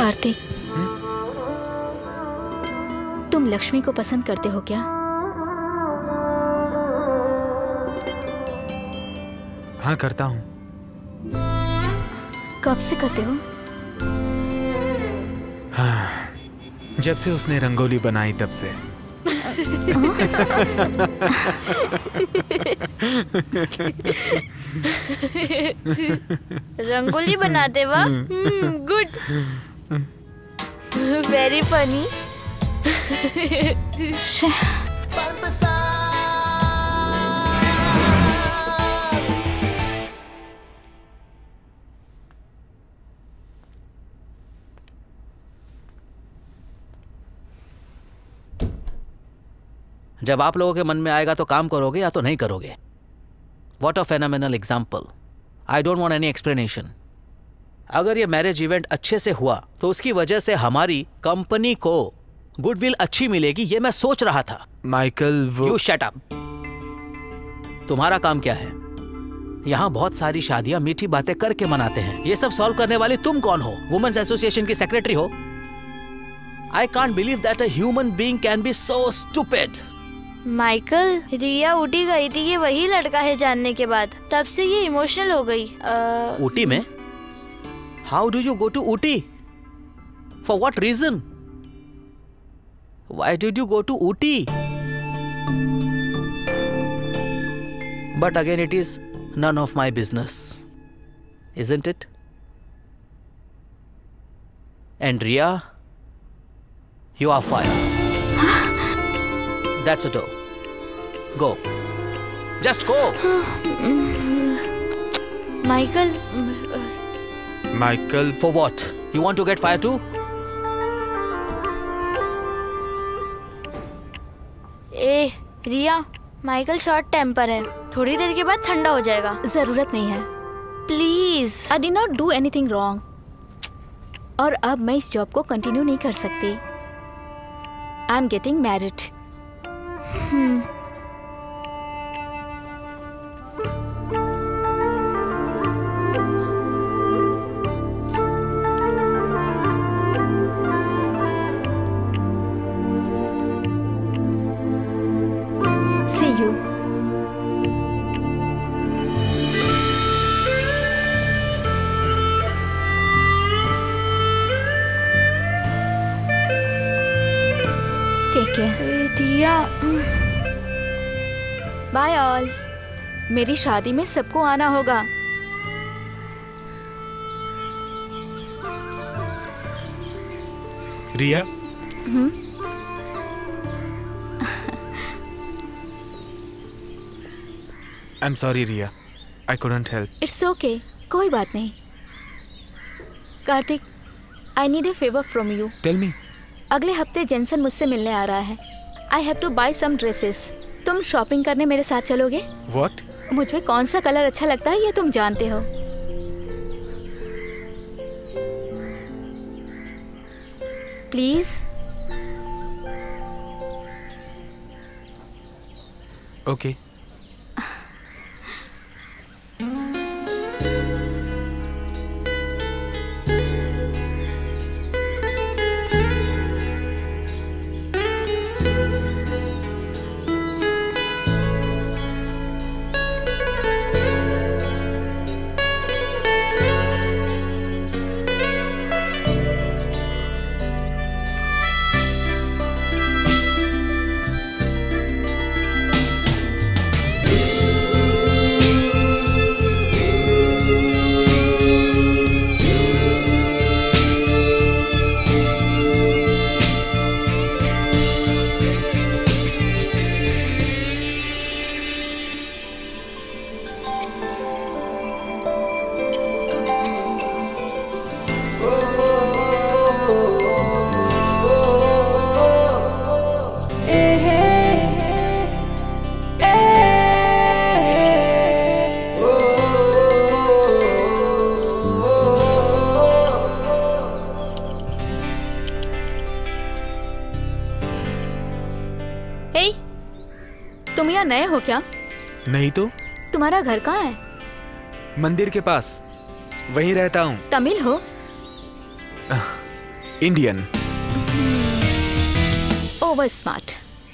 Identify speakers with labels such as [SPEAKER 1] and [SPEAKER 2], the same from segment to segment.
[SPEAKER 1] कार्तिक, तुम लक्ष्मी को पसंद करते हो क्या?
[SPEAKER 2] हाँ, करता हूँ।
[SPEAKER 1] कब से करते हो?
[SPEAKER 2] हाँ, जब से उसने रंगोली बनाई तब से।
[SPEAKER 3] रंगोली बनाते वक्त गुड, वेरी फनी।
[SPEAKER 4] जब आप लोगों के मन में आएगा तो काम करोगे या तो नहीं करोगे। What a phenomenal example. I don't want any explanation. अगर ये मैरिज इवेंट अच्छे से हुआ तो उसकी वजह से हमारी कंपनी को गुडविल अच्छी मिलेगी, ये मैं सोच रहा था।
[SPEAKER 2] माइकल, वो
[SPEAKER 4] You shut up. तुम्हारा काम क्या है? यहाँ बहुत सारी शादियां मीठी बातें करके मनाते हैं। ये सब सॉल्व करने वाली तुम कौन हो? वुमेन्स एसोसिएशन की सेक्रेटरी हो? I can't believe that a human being can be so stupid.
[SPEAKER 3] Michael, Riya Ooty गई थी, ये वही लड़का है जानने के बाद तब से ये इमोशनल हो गई।
[SPEAKER 4] ऊटी में? How do you go to Ooty? For what reason? Why did you go to Ooty? But again, it is none of my business, isn't it? And Riya, you are fired. That's a door. Go. Just go.
[SPEAKER 3] Michael,
[SPEAKER 2] Michael,
[SPEAKER 4] For what? You want to get fired too?
[SPEAKER 3] ए Riya, Michael short temper है, थोड़ी देर के बाद ठंडा हो जाएगा।
[SPEAKER 1] जरूरत नहीं है।
[SPEAKER 3] Please.
[SPEAKER 1] I did not do anything wrong. और अब मैं इस जॉब को कंटिन्यू नहीं कर सकती। I am getting married. See you. Take care.
[SPEAKER 3] Riya,
[SPEAKER 1] bye all. मेरी शादी में सबको आना होगा।
[SPEAKER 2] Riya, I'm sorry, Riya. I couldn't help.
[SPEAKER 1] It's okay, कोई बात नहीं। Kartik, I need a favour from you.
[SPEAKER 2] Tell me.
[SPEAKER 1] अगले हफ्ते जेंसन मुझसे मिलने आ रहा है। I have to buy some dresses. तुम शॉपिंग करने मेरे साथ चलोगे?
[SPEAKER 2] What?
[SPEAKER 1] मुझ में कौन सा कलर अच्छा लगता है ये तुम जानते हो। प्लीज।
[SPEAKER 2] Okay.
[SPEAKER 1] तुम यहाँ नए हो क्या?
[SPEAKER 2] नहीं तो।
[SPEAKER 1] तुम्हारा घर कहाँ है?
[SPEAKER 2] मंदिर के पास, वहीं रहता हूँ।
[SPEAKER 1] तमिल हो?
[SPEAKER 2] इंडियन।
[SPEAKER 1] Over smart.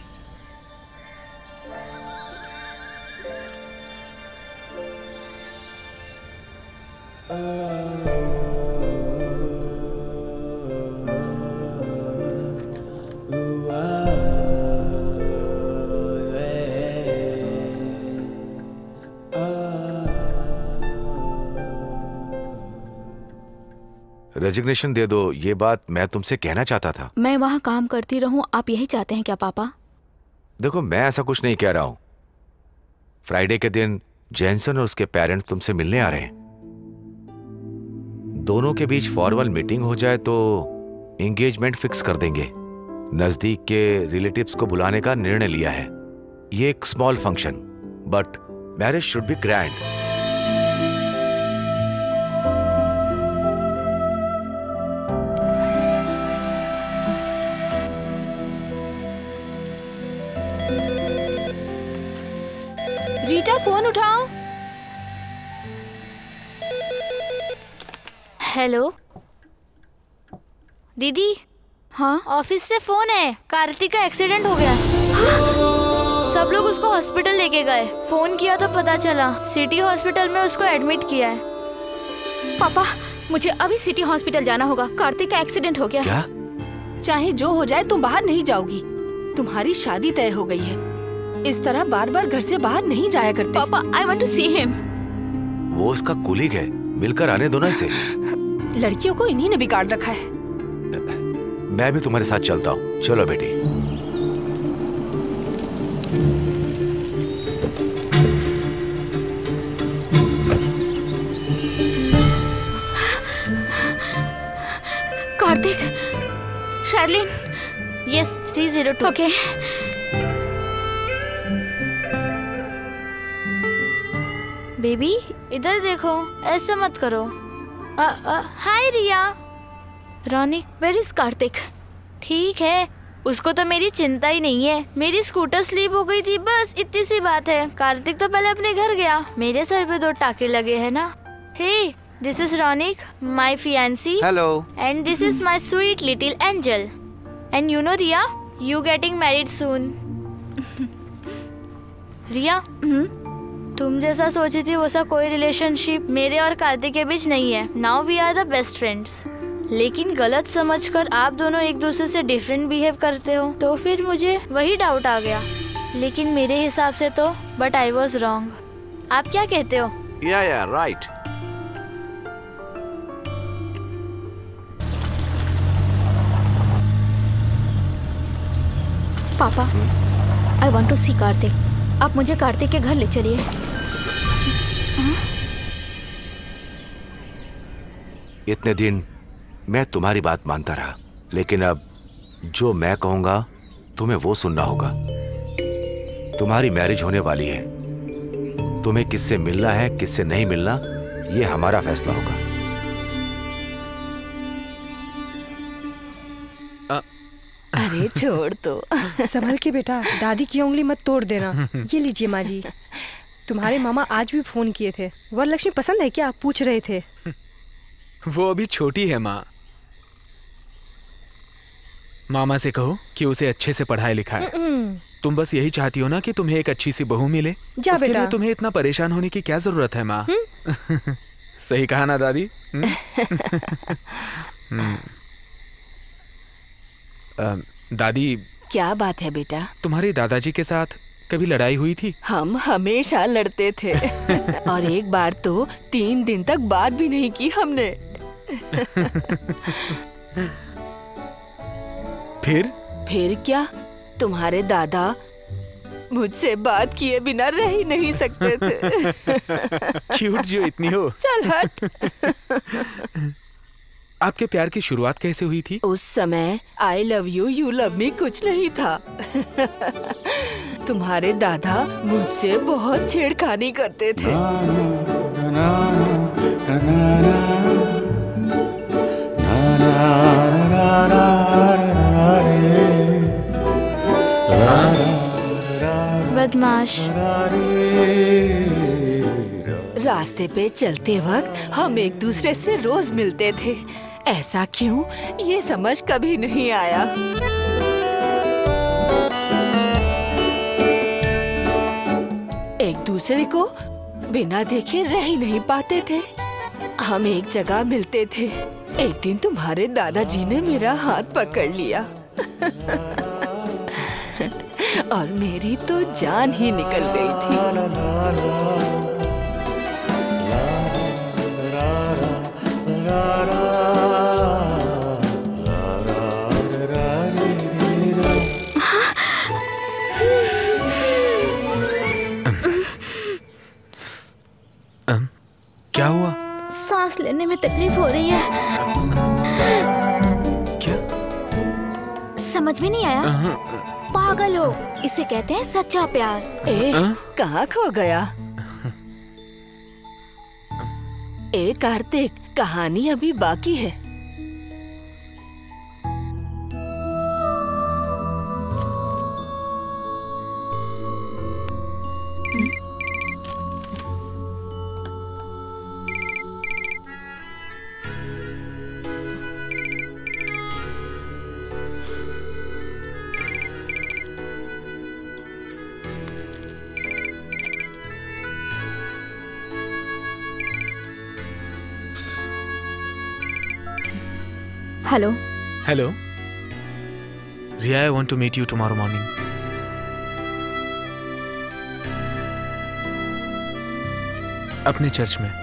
[SPEAKER 5] रेजिग्नेशन दे दो, ये बात मैं तुमसे कहना चाहता था।
[SPEAKER 1] मैं वहाँ काम करती रहूं, आप यही चाहते हैं क्या पापा?
[SPEAKER 5] देखो, मैं ऐसा कुछ नहीं कह रहा हूं। फ्राइडे के दिन जैनसन और उसके पेरेंट्स तुमसे मिलने आ रहे हैं। दोनों के बीच फॉर्मल मीटिंग हो जाए तो एंगेजमेंट फिक्स कर देंगे। नजदीक के रिलेटिव्स को बुलाने का निर्णय लिया है। ये एक small function, but marriage should be grand.
[SPEAKER 1] Rita, phone उठाओ।
[SPEAKER 3] हेलो दीदी।
[SPEAKER 1] हाँ,
[SPEAKER 3] ऑफिस से फोन है, कार्तिक का एक्सीडेंट हो गया। सब लोग उसको हॉस्पिटल लेके गए। फोन किया तो पता चला सिटी हॉस्पिटल में उसको एडमिट किया है।
[SPEAKER 1] पापा मुझे अभी सिटी हॉस्पिटल जाना होगा। कार्तिक का एक्सीडेंट हो गया।
[SPEAKER 5] क्या?
[SPEAKER 6] चाहे जो हो जाए तुम बाहर नहीं जाओगी। तुम्हारी शादी तय हो गई है। इस तरह बार बार घर से बाहर नहीं जाया करते।
[SPEAKER 1] पापा, I want to see him.
[SPEAKER 5] वो उसका कुलीग है, मिलकर आने दो ना इसे।
[SPEAKER 6] लड़कियों को इन्हीं ने बिगाड़ रखा है।
[SPEAKER 5] मैं भी तुम्हारे साथ चलता हूँ। चलो बेटी।
[SPEAKER 1] Kartik, Charlene.
[SPEAKER 3] Yes, 302।
[SPEAKER 1] Okay.
[SPEAKER 3] Baby इधर देखो, ऐसा मत करो। Hi Riya. Raunak,
[SPEAKER 1] where is Kartik?
[SPEAKER 3] ठीक है, उसको तो मेरी चिंता ही नहीं है। मेरी स्कूटर स्लिप हो गई थी, बस इतनी सी बात है। कार्तिक तो पहले अपने घर गया। मेरे सर पे 2 टाके लगे हैं ना। Hey, this is Raunak, my fiance.
[SPEAKER 4] Hello.
[SPEAKER 3] And this is my sweet little angel. And you know Riya, you getting married soon. Riya, तुम जैसा सोची थी वैसा कोई रिलेशनशिप मेरे और कार्तिक के बीच नहीं है। Now we are the best friends. लेकिन गलत समझकर आप दोनों एक दूसरे से डिफरेंट बिहेव करते हो, तो फिर मुझे वही डाउट आ गया। लेकिन मेरे हिसाब से तो बट आई वॉज रॉन्ग। आप क्या कहते हो?
[SPEAKER 5] या राइट।
[SPEAKER 1] पापा, I want to see Kartik. आप मुझे कार्तिक के घर ले चलिए।
[SPEAKER 5] इतने दिन मैं तुम्हारी बात मानता रहा, लेकिन अब जो मैं कहूंगा तुम्हें वो सुनना होगा। तुम्हारी मैरिज होने वाली है। तुम्हें किससे मिलना है, किससे नहीं मिलना, ये हमारा फैसला होगा।
[SPEAKER 6] अरे छोड़ दो।
[SPEAKER 7] संभल के बेटा, दादी की उंगली मत तोड़ देना। ये लीजिए माँ जी, तुम्हारे मामा आज भी फोन किए थे। वरलक्ष्मी पसंद है क्या, पूछ रहे थे।
[SPEAKER 2] वो अभी छोटी है माँ। मामा से कहो कि उसे अच्छे से पढ़ाई लिखाए। तुम बस यही चाहती हो ना कि तुम्हें एक अच्छी सी बहू मिले।
[SPEAKER 7] जा
[SPEAKER 2] उसके
[SPEAKER 7] बेटा।
[SPEAKER 2] लिए तुम्हें इतना परेशान होने की क्या जरूरत है माँ? सही कहा ना दादी? दादी,
[SPEAKER 6] क्या बात है बेटा?
[SPEAKER 2] तुम्हारे दादाजी के साथ कभी लड़ाई हुई थी? हम
[SPEAKER 6] हमेशा लड़ते थे। और एक बार तो 3 दिन तक बात भी नहीं की हमने। फिर क्या, तुम्हारे दादा मुझसे बात किए बिना रह ही नहीं सकते थे।
[SPEAKER 2] क्यूट जो इतनी हो।
[SPEAKER 6] चल हट।
[SPEAKER 2] आपके प्यार की शुरुआत कैसे हुई थी?
[SPEAKER 6] उस समय I love you, you love me कुछ नहीं था। तुम्हारे दादा मुझसे बहुत छेड़खानी करते थे।
[SPEAKER 3] बदमाश।
[SPEAKER 6] रास्ते पे चलते वक्त हम एक दूसरे से रोज मिलते थे। ऐसा क्यों, ये समझ कभी नहीं आया। एक दूसरे को बिना देखे रह ही नहीं पाते थे। हम एक जगह मिलते थे। एक दिन तुम्हारे दादाजी ने मेरा हाथ पकड़ लिया और मेरी तो जान ही निकल गई थी।
[SPEAKER 2] क्या हुआ?
[SPEAKER 1] सांस लेने में तकलीफ हो रही है।
[SPEAKER 2] क्या?
[SPEAKER 1] समझ में नहीं आया। पागल हो, इसे कहते हैं सच्चा प्यार।
[SPEAKER 6] कहाँ खो गया? कार्तिक, कहानी अभी बाकी है।
[SPEAKER 1] Hello.
[SPEAKER 2] Hello Riya, I want to meet you tomorrow morning. अपने चर्च में।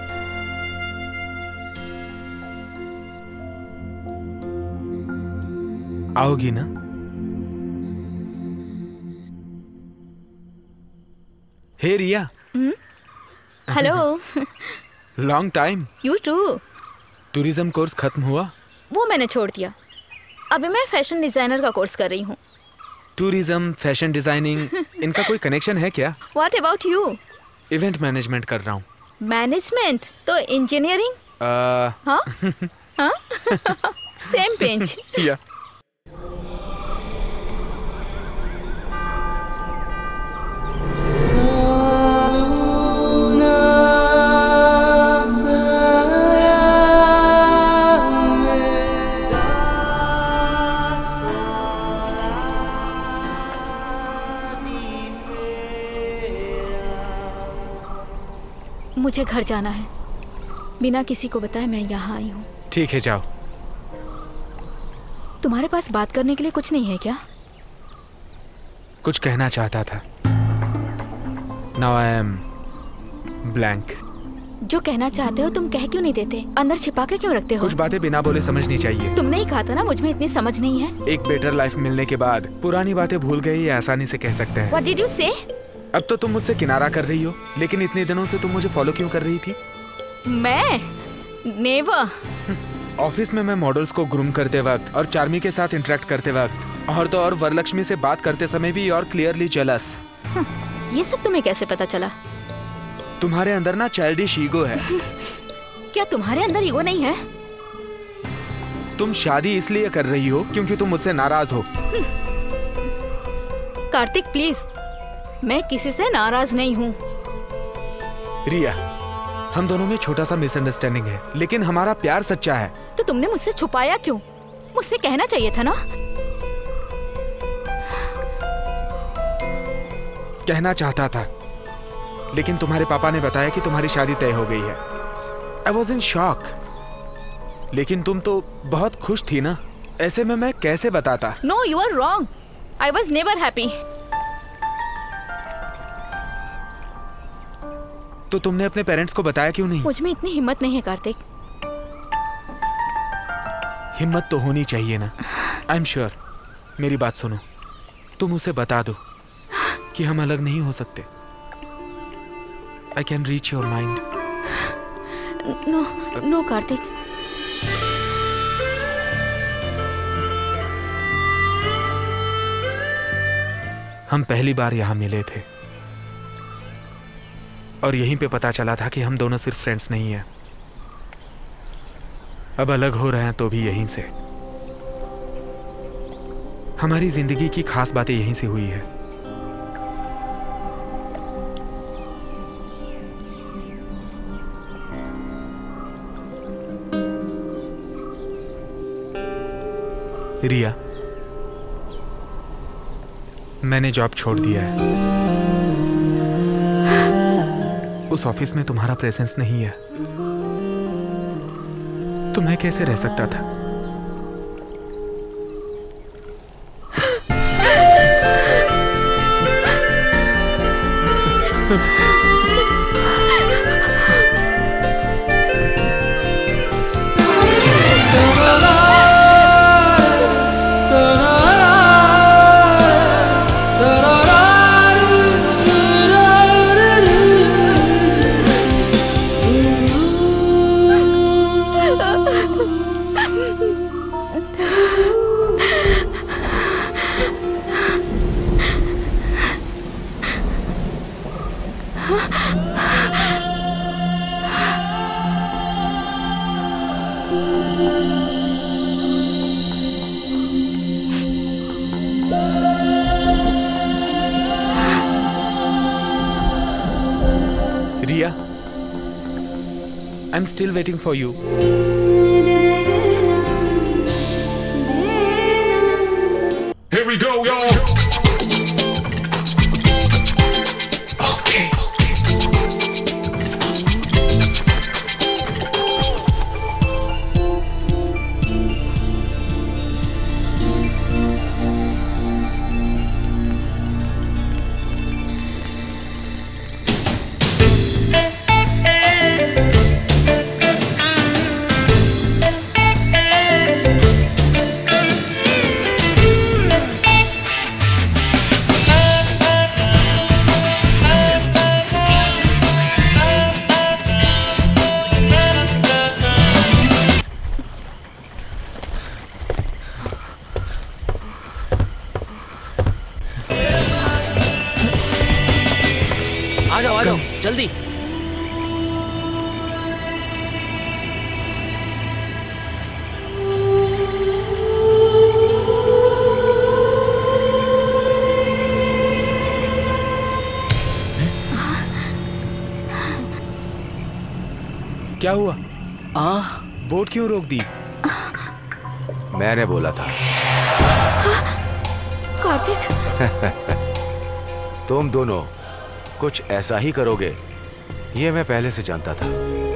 [SPEAKER 2] आओगी ना? Hey Riya.
[SPEAKER 1] Hello.
[SPEAKER 2] Long time.
[SPEAKER 1] You too.
[SPEAKER 2] Tourism course खत्म हुआ?
[SPEAKER 1] वो मैंने छोड़ दिया। अभी मैं फैशन डिजाइनर का कोर्स कर रही हूँ।
[SPEAKER 2] टूरिज्म, फैशन डिजाइनिंग, इनका कोई कनेक्शन है क्या?
[SPEAKER 1] What about you?
[SPEAKER 2] Event management कर रहा हूँ।
[SPEAKER 1] मैनेजमेंट तो इंजीनियरिंग। हाँ हाँ सेम पेंच।
[SPEAKER 2] या
[SPEAKER 1] मुझे घर जाना है। बिना किसी को बताए मैं यहाँ आई हूँ।
[SPEAKER 2] ठीक है, जाओ।
[SPEAKER 1] तुम्हारे पास बात करने के लिए कुछ नहीं है क्या?
[SPEAKER 2] कुछ कहना चाहता था। Now I am blank.
[SPEAKER 1] जो कहना चाहते हो तुम कह क्यों नहीं देते? अंदर छिपा के क्यों रखते हो?
[SPEAKER 2] कुछ बातें बिना बोले समझनी चाहिए।
[SPEAKER 1] तुमने ही कहा था ना, मुझ में इतनी समझ नहीं है।
[SPEAKER 2] एक बेटर लाइफ मिलने के बाद पुरानी बातें भूल गए, ये आसानी से कह सकते हैं।
[SPEAKER 1] What did you say?
[SPEAKER 2] अब तो तुम मुझसे किनारा कर रही हो, लेकिन इतने दिनों से तुम मुझे फॉलो क्यों कर रही थी?
[SPEAKER 1] मैं नेवर।
[SPEAKER 2] ऑफिस में मैं मॉडल्स को ग्रूम करते वक्त और चार्मी के साथ इंटरेक्ट करते वक्त और तो और वरलक्ष्मी से बात करते समय भी और क्लियरली जेलस।
[SPEAKER 1] ये सब तुम्हें कैसे पता चला?
[SPEAKER 2] तुम्हारे अंदर ना चाइल्डिश ईगो है।
[SPEAKER 1] क्या तुम्हारे अंदर ईगो नहीं है?
[SPEAKER 2] तुम शादी इसलिए कर रही हो क्योंकि तुम मुझसे नाराज हो।
[SPEAKER 1] कार्तिक प्लीज, मैं किसी से नाराज नहीं हूँ।
[SPEAKER 2] रिया, हम दोनों में छोटा सा मिसअंडरस्टैंडिंग है, लेकिन हमारा प्यार सच्चा है।
[SPEAKER 1] तो तुमने मुझसे छुपाया क्यों? मुझसे कहना चाहिए था ना।
[SPEAKER 2] कहना चाहता था, लेकिन तुम्हारे पापा ने बताया कि तुम्हारी शादी तय हो गई है। I was in shock. लेकिन तुम तो बहुत खुश थी ना, ऐसे में मैं कैसे बताता?
[SPEAKER 1] No, you are wrong. I was never happy.
[SPEAKER 2] तो तुमने अपने पेरेंट्स को बताया क्यों नहीं?
[SPEAKER 1] मुझ में इतनी हिम्मत नहीं है कार्तिक।
[SPEAKER 2] हिम्मत तो होनी चाहिए ना। I am sure. मेरी बात सुनो, तुम उसे बता दो कि हम अलग नहीं हो सकते। I can reach your mind.
[SPEAKER 1] No no Kartik.
[SPEAKER 2] हम पहली बार यहाँ मिले थे और यहीं पे पता चला था कि हम दोनों सिर्फ फ्रेंड्स नहीं हैं। अब अलग हो रहे हैं तो भी यहीं से। हमारी जिंदगी की खास बातें यहीं से हुई है। रिया, मैंने जॉब छोड़ दिया है। उस ऑफिस में तुम्हारा प्रेजेंस नहीं है तो मैं कैसे रह सकता था? Riya, I'm still waiting for you.
[SPEAKER 8] Here we go, y'all. Okay.
[SPEAKER 4] आ जाओ जल्दी।
[SPEAKER 2] क्या हुआ? बोट क्यों रोक दी?
[SPEAKER 5] मैंने बोला था।
[SPEAKER 3] कार्तिक
[SPEAKER 5] तुम दोनों कुछ ऐसा ही करोगे ये मैं पहले से जानता था।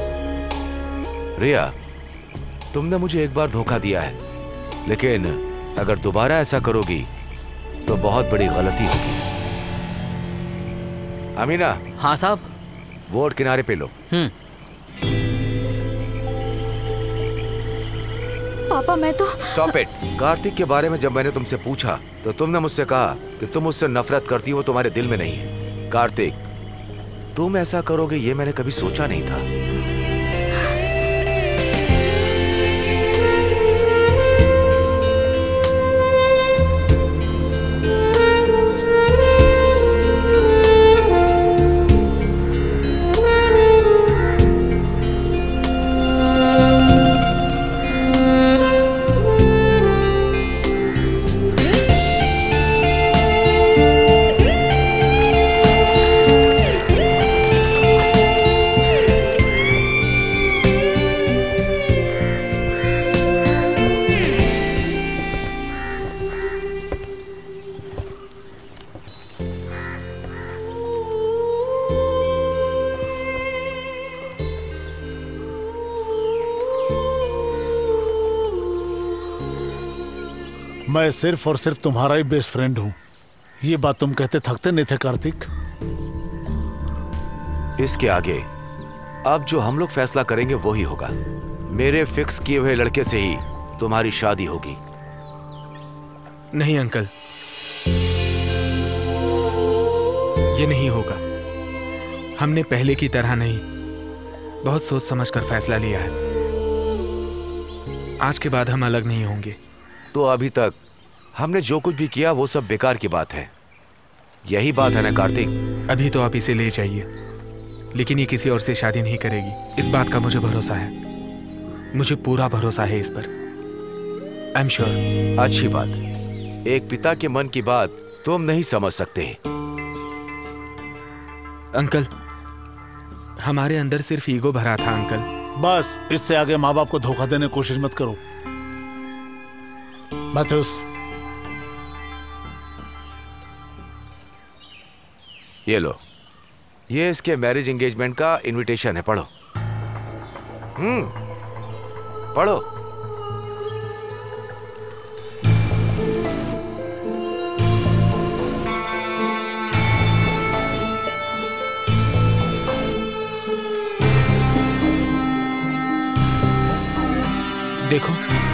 [SPEAKER 5] रिया, तुमने मुझे एक बार धोखा दिया है, लेकिन अगर दोबारा ऐसा करोगी तो बहुत बड़ी गलती होगी। अमीना।
[SPEAKER 4] हाँ साहब।
[SPEAKER 5] बोट किनारे पे लो।
[SPEAKER 3] पापा मैं तो।
[SPEAKER 5] Stop it. कार्तिक के बारे में जब मैंने तुमसे पूछा तो तुमने मुझसे कहा कि तुम उससे नफरत करती हो, तुम्हारे दिल में नहीं है। कार्तिक, तुम ऐसा करोगे ये मैंने कभी सोचा नहीं था।
[SPEAKER 9] मैं सिर्फ और सिर्फ तुम्हारा ही बेस्ट फ्रेंड हूं। ये बात तुम कहते थकते नहीं थे कार्तिक?
[SPEAKER 5] इसके आगे अब जो हम लोग फैसला करेंगे वो ही होगा। मेरे फिक्स किए हुए लड़के से ही तुम्हारी शादी होगी।
[SPEAKER 2] नहीं अंकल, ये नहीं होगा। हमने पहले की तरह नहीं, बहुत सोच समझकर फैसला लिया है। आज के बाद हम अलग नहीं होंगे।
[SPEAKER 5] तो अभी तक हमने जो कुछ भी किया वो सब बेकार की बात है, यही बात है ना कार्तिक?
[SPEAKER 2] अभी तो आप इसे ले जाइए, लेकिन ये किसी और से शादी नहीं करेगी, इस बात का मुझे भरोसा है। मुझे पूरा भरोसा है इस पर। I am sure.
[SPEAKER 5] अच्छी बात। एक पिता के मन की बात तुम नहीं समझ सकते।
[SPEAKER 2] अंकल, हमारे अंदर सिर्फ ईगो भरा था अंकल।
[SPEAKER 9] बस इससे आगे माँ बाप को धोखा देने की कोशिश मत करो। मैथ्यूस,
[SPEAKER 5] ये लो, ये इसके मैरिज एंगेजमेंट का इनविटेशन है, पढ़ो। पढ़ो।
[SPEAKER 2] देखो